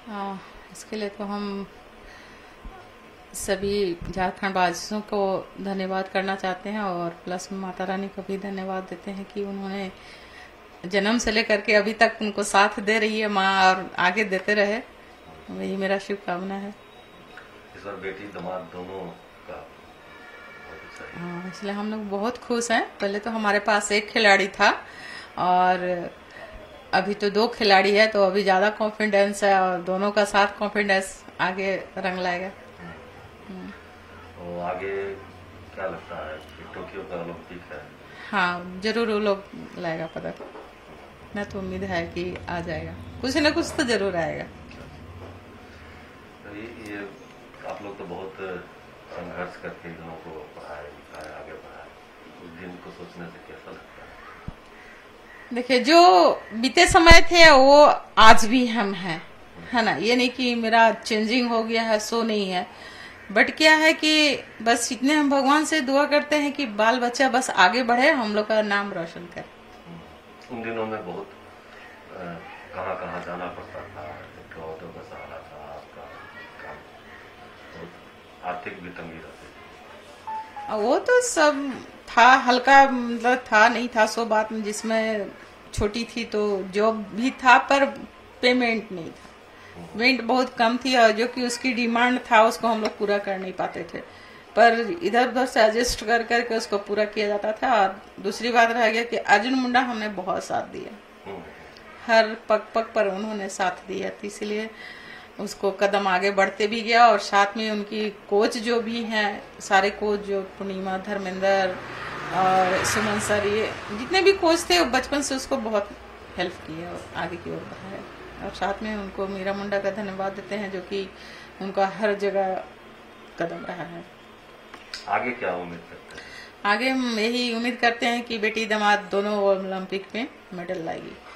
इसके लिए तो हम सभी झारखंड वासियों को धन्यवाद करना चाहते हैं और प्लस माता रानी को भी धन्यवाद देते हैं कि उन्होंने जन्म से लेकर के अभी तक उनको साथ दे रही है माँ, और आगे देते रहे, वही मेरा शुभकामना है। इस बार बेटी दामाद दोनों का बहुत अच्छा है। हाँ, इसलिए हम लोग बहुत खुश हैं। पहले तो हमारे पास एक खिलाड़ी था और अभी तो 2 खिलाड़ी है, तो अभी ज्यादा कॉन्फिडेंस है और दोनों का साथ कॉन्फिडेंस आगे रंग लाएगा। तो आगे क्या लगता है कि टोक्यो का ओलंपिक है? हाँ, जरूर वो लोग लाएगा पदक। मैं तो उम्मीद है कि आ जाएगा, कुछ न कुछ तो जरूर आएगा। तो ये आप लोग तो बहुत संघर्ष करके इन लोगों को पढ़ाए लिखाए आगे बढ़ाए, उस दिन को सोचने से कैसा लगता है? देखिए, जो बीते समय थे वो आज भी हम हैं, है ना। ये नहीं कि मेरा चेंजिंग हो गया है, सो नहीं है। बट क्या है कि बस इतने हम भगवान से दुआ करते हैं कि बाल बच्चा बस आगे बढ़े, हम लोग का नाम रोशन करे। उन दिनों में बहुत कहाँ कहाँ जाना पड़ता था, एक ऑटो का सहारा था, आपका काम, बहुत आर्थिक भी तंगी रहती थी। वो तो सब था, हल्का मतलब था नहीं था, सो बात में जिसमें छोटी थी तो जॉब भी था पर पेमेंट नहीं था, पेमेंट बहुत कम थी और जो कि उसकी डिमांड था उसको हम लोग पूरा कर नहीं पाते थे, पर इधर उधर से एडजस्ट कर करके उसको पूरा किया जाता था। और दूसरी बात रह गया कि अर्जुन मुंडा हमने बहुत साथ दिया, हर पग पग पर उन्होंने साथ दिया, तो इसलिए उसको कदम आगे बढ़ते भी गया। और साथ में उनकी कोच जो भी हैं, सारे कोच जो पूर्णिमा, धर्मेंद्र और सुमन सर, ये जितने भी कोच थे वो बचपन से उसको बहुत हेल्प की और आगे की ओर बढ़ाया। और साथ में उनको मीरा मुंडा का धन्यवाद देते हैं जो कि उनका हर जगह कदम रहा है। आगे क्या उम्मीद करते हैं? आगे हम यही उम्मीद करते हैं कि बेटी दामाद दोनों ओलंपिक में मेडल लाएगी।